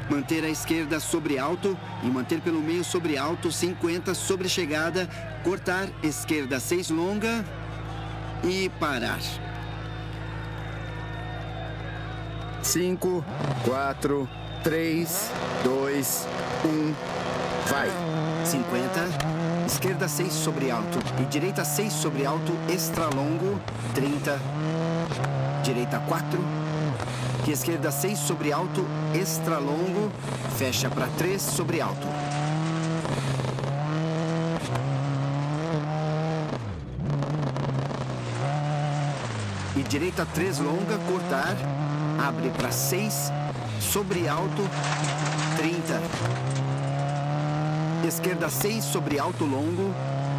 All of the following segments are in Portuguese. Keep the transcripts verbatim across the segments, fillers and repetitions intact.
Manter a esquerda sobre alto e manter pelo meio sobre alto, cinquenta sobre chegada. Cortar, esquerda seis longa e parar. Cinco, quatro, três, dois, um, vai. cinquenta, esquerda seis sobre alto e direita seis sobre alto, extra longo, trinta. Direita quatro. E esquerda seis sobre alto, extra longo, fecha para três sobre alto. E direita três longa, cortar, abre para seis, sobre alto, trinta. Esquerda seis sobre alto longo,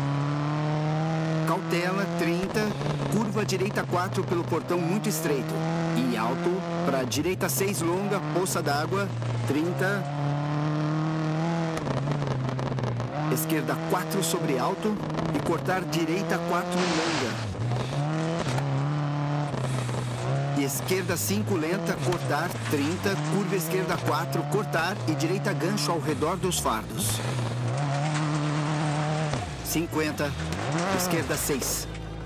cautela, trinta, curva direita quatro pelo portão muito estreito. E alto, para direita seis longa, poça d'água, trinta. Esquerda quatro sobre alto e cortar direita quatro longa. E esquerda cinco lenta, cortar, trinta, curva esquerda quatro, cortar e direita gancho ao redor dos fardos. cinquenta, esquerda seis.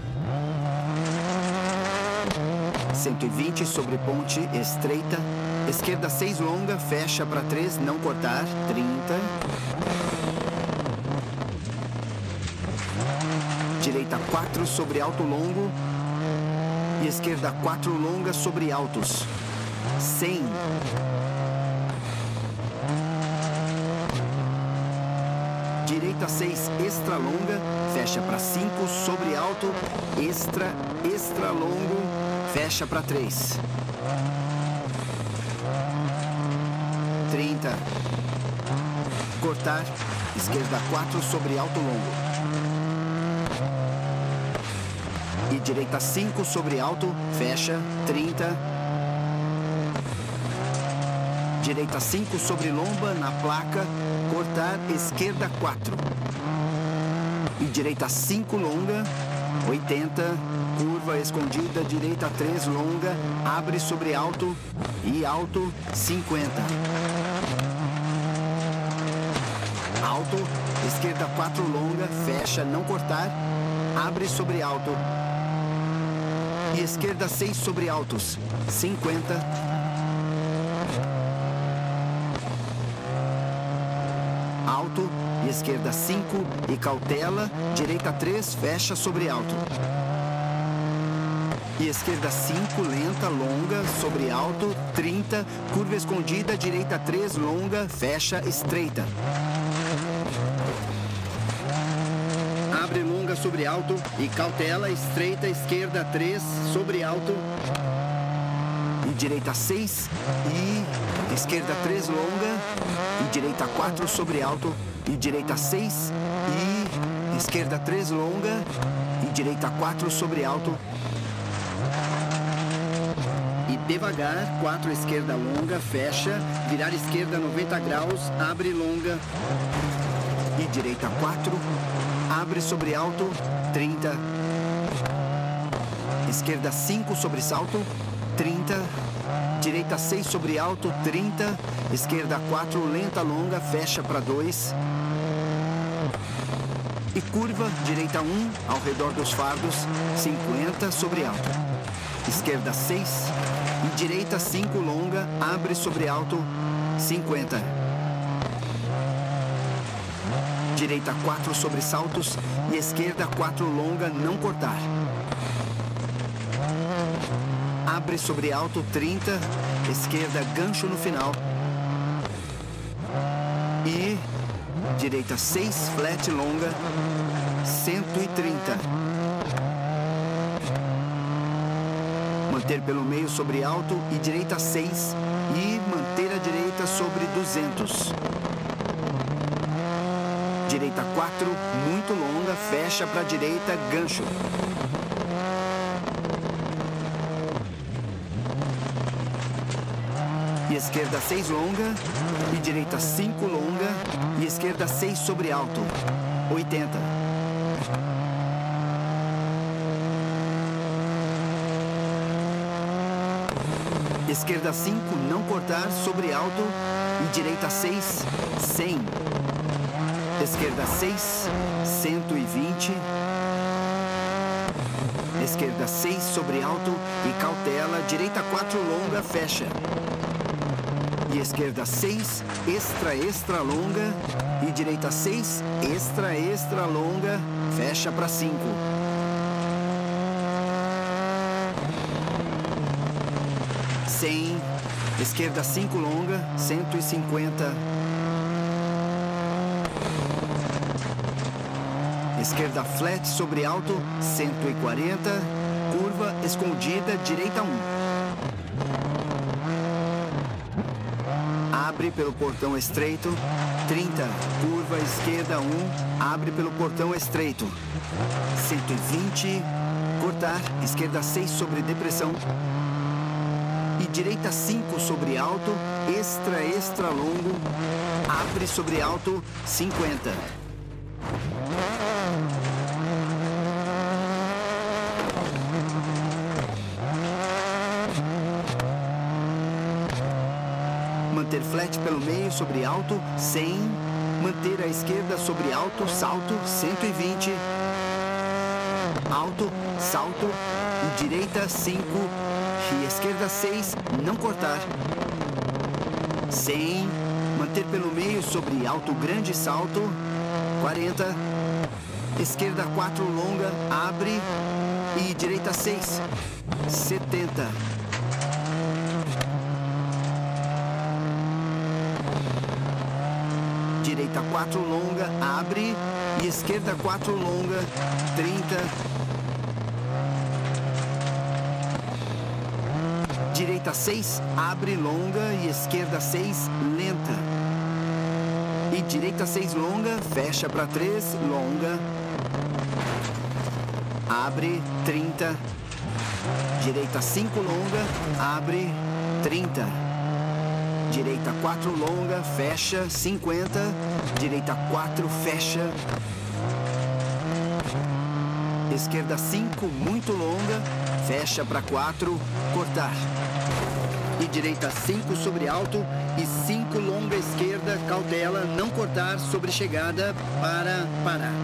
cento e vinte sobre ponte, estreita. Esquerda seis longa, fecha para três, não cortar, trinta. Direita quatro sobre alto longo. E esquerda quatro longa sobre altos, cem. Direita seis extra longa, fecha para cinco sobre alto, extra, extra longo, fecha para três. trinta. Cortar, esquerda quatro sobre alto longo. E direita cinco sobre alto, fecha, trinta. Direita cinco sobre lomba, na placa, cortar, esquerda quatro. E direita cinco longa, oitenta. Curva escondida, direita três longa, abre sobre alto e alto, cinquenta. Alto, esquerda quatro longa, fecha, não cortar, abre sobre alto. E esquerda seis sobre altos, cinquenta. Alto, e esquerda cinco e cautela, direita três, fecha sobre alto. E esquerda cinco, lenta, longa, sobre alto, trinta, curva escondida, direita três, longa, fecha, estreita. Abre longa sobre alto e cautela, estreita, esquerda três, sobre alto. E direita seis e esquerda três, longa. E direita quatro sobre alto. E direita seis e esquerda três, longa. E direita quatro sobre alto. E devagar, quatro esquerda longa, fecha. Virar esquerda noventa graus, abre longa. E direita quatro. Abre sobre alto, trinta. Esquerda cinco sobre salto, trinta. Direita seis sobre alto, trinta. Esquerda quatro, lenta, longa, fecha para dois. E curva, direita um, ao redor dos fardos, cinquenta sobre alto. Esquerda seis. E direita cinco, longa, abre sobre alto, cinquenta. Direita quatro sobre saltos e esquerda quatro longa, não cortar. Abre sobre alto, trinta. Esquerda gancho no final. E direita seis, flat longa, cento e trinta. Manter pelo meio sobre alto e direita seis. E manter a direita sobre duzentos. Direita quatro, muito longa, fecha para a direita, gancho. E esquerda seis longa, e direita cinco longa, e esquerda seis sobre alto, oitenta. Esquerda cinco, não cortar, sobre alto, E direita seis, cem. Esquerda seis, cento e vinte. Esquerda seis sobre alto e cautela. Direita quatro longa, fecha. E esquerda seis, extra, extra longa. E direita seis, extra, extra longa, fecha para cinco. cem. Esquerda cinco longa, cento e cinquenta. Esquerda flat sobre alto, cento e quarenta. Curva escondida, direita um. Abre pelo portão estreito, trinta. Curva esquerda um, abre pelo portão estreito. cento e vinte. Cortar, esquerda seis sobre depressão. E direita cinco sobre alto, extra, extra longo. Abre sobre alto, cinquenta. Manter flat pelo meio sobre alto, cem. Manter a esquerda sobre alto, salto, cento e vinte. Alto, salto. E direita cinco. E esquerda seis, não cortar. cem. Manter pelo meio sobre alto grande salto. quarenta. Esquerda quatro longa, abre. E direita seis. setenta. Direita quatro longa, abre. E esquerda quatro longa, trinta. Direita seis, abre longa e esquerda seis, lenta. E direita seis longa, fecha para três, longa. Abre, trinta. Direita cinco longa, abre, trinta. Direita quatro longa, fecha, cinquenta. Direita quatro, fecha. Esquerda cinco, muito longa, fecha para quatro, cortar. E direita cinco sobre alto e cinco longa esquerda, cautela, não cortar sobre chegada, para parar.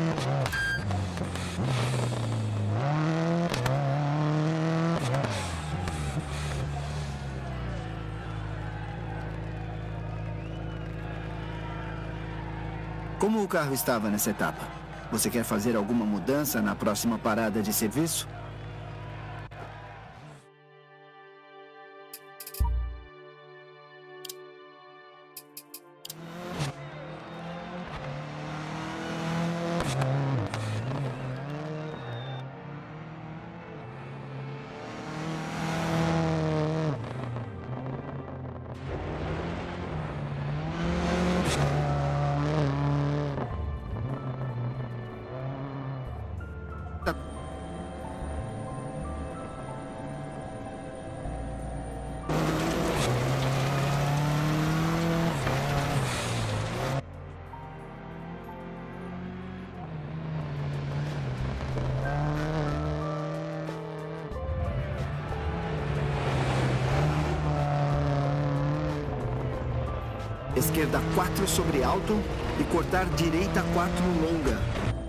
Como o carro estava nessa etapa? Você quer fazer alguma mudança na próxima parada de serviço? Esquerda quatro sobre alto e cortar direita quatro longa.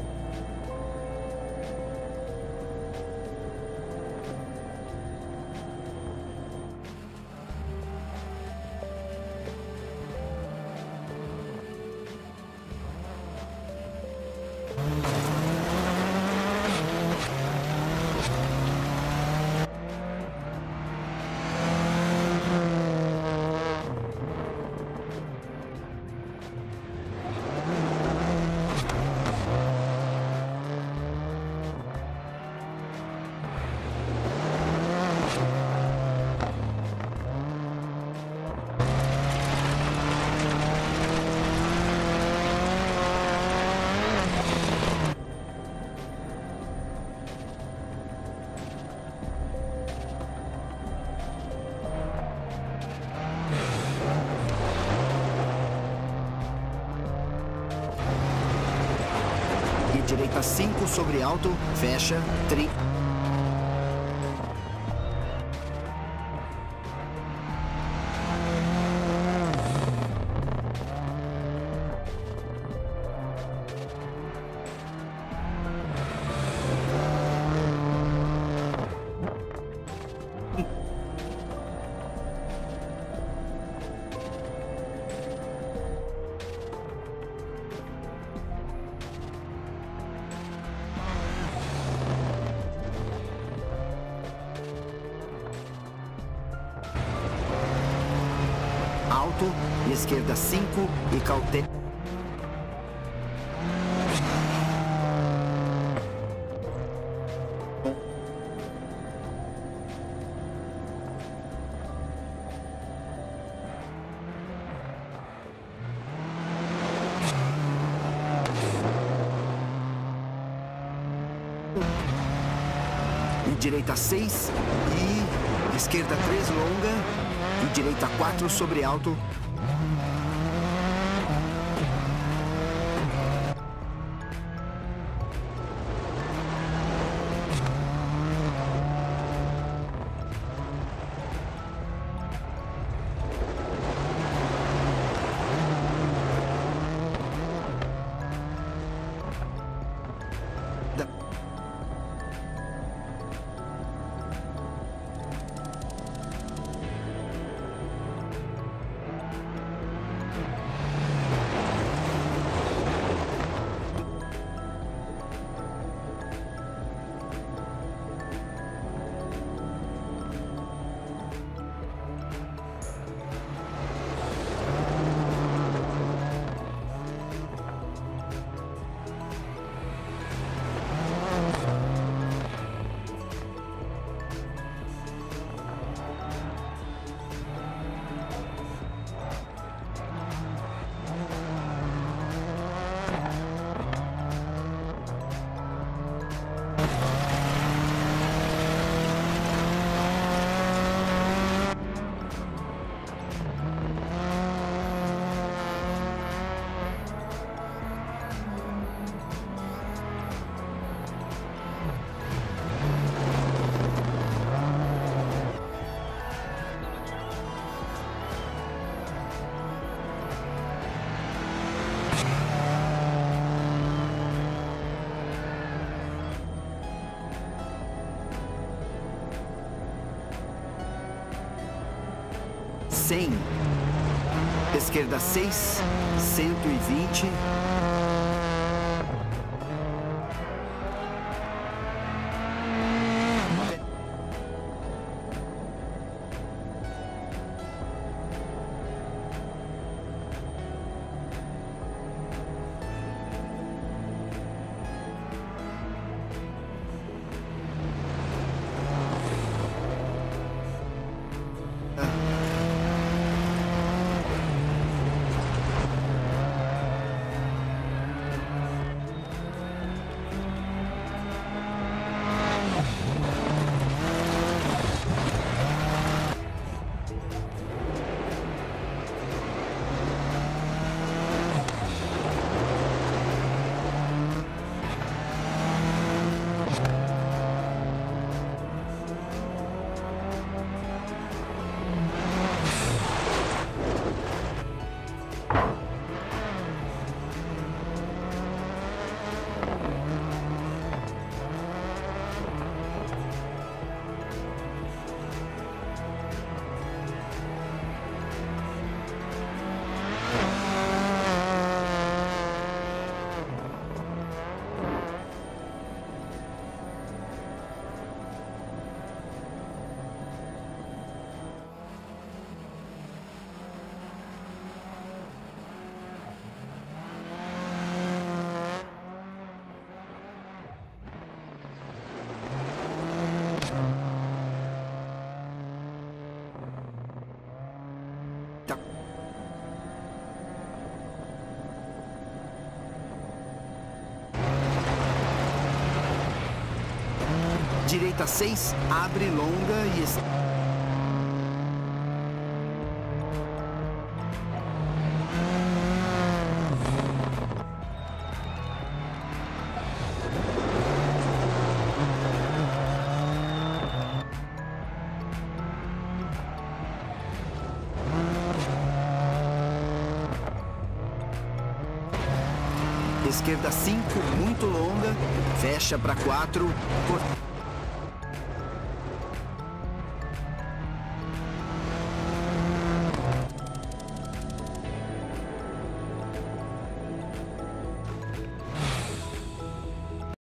Direita cinco sobre alto, fecha, tri. alto e esquerda cinco e cautela. E direita seis e esquerda três longa e direita quatro sobre alto. cem, esquerda seis, cento e vinte. Direita seis, abre longa e... es- Esquerda cinco, muito longa, fecha para quatro, corta.